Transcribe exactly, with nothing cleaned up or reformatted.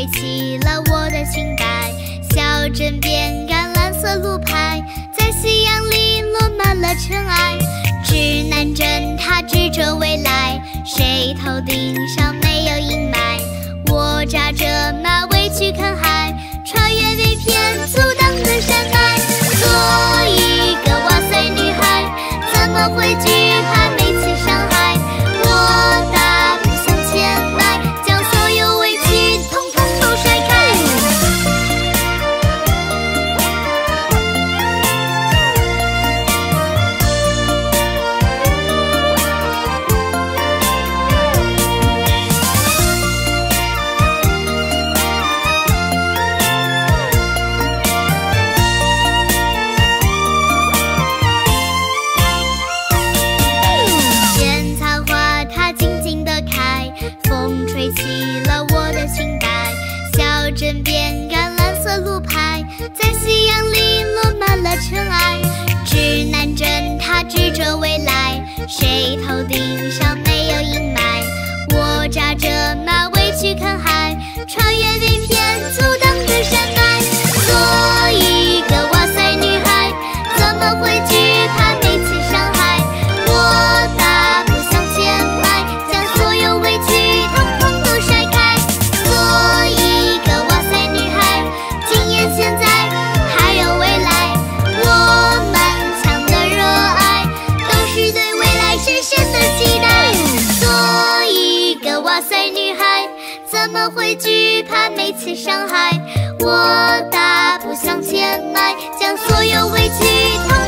吹起了我的裙摆，小镇边橄榄色路牌，在夕阳里落满了尘埃。指南针它指着未来，谁头顶上没有阴霾？我扎着马尾去看海，穿越被骗阻挡的山脉。做一个哇塞女孩，怎么会惧怕每次伤害？我大步向前迈，将所有委屈统统都甩开。风吹起了我的裙摆，小镇边橄榄色路牌，在夕阳里落满了尘埃。指南针它指着未来，谁头顶上没有阴霾？我扎着马尾去看海，穿越被骗阻挡的山脉。做一个哇塞女孩，怎么会惧怕每次伤害？我大步向前迈，将所有委屈统统都甩开。做一个哇塞女孩，今夜现在还有未来，我满腔的热爱都是对未来深深的期待。做一个哇塞女孩，怎么会惧怕每次伤害？我大步向前迈，将所有委屈统